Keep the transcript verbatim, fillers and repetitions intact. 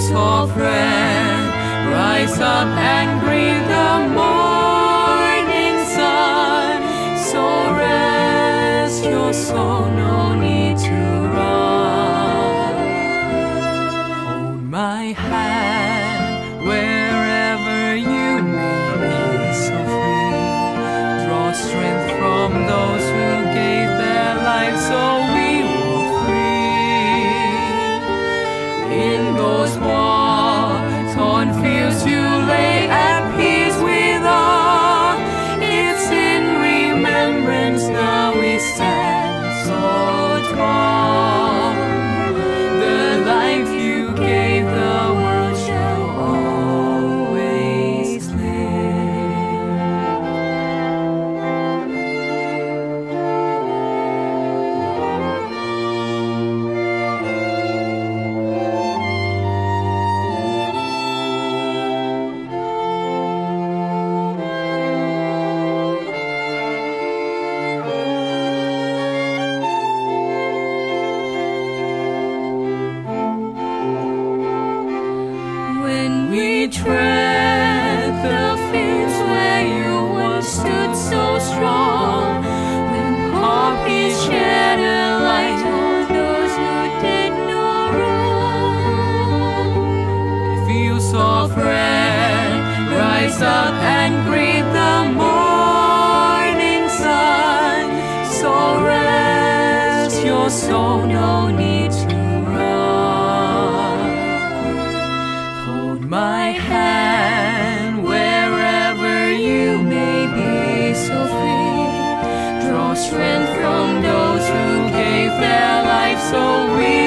tall friend, rise up and greet the morning sun. So rest your soul, no need to run. Hold my hand wherever you may be so free. Draw strength from those who gave their lives so we were free. In those war-torn fields you lay at peace with all. It's in remembrance now we stand so tall. The life you gave the world shall always live. When we tread the fields where you once stood so strong, when poppies shed a light on those who did no wrong, if you saw friend, rise up and greet the morning sun. So rest your soul, no need to run. Hold my hand wherever you may be so free. Draw strength from those who gave their lives so we